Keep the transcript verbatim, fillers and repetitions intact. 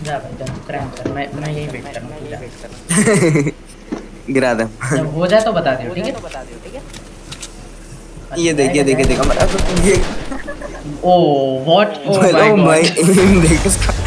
जा भाई जा क्रैंक कर, मैं मैं यही वेट करूंगा। गिरा दे। जब हो जाए तो बता दियो, ठीक है। ये अच्छा देखिए जाएगा देखिए जाएगा। देखा मैं, अब ये oh what, oh my oh God. भाई एम देख इसका।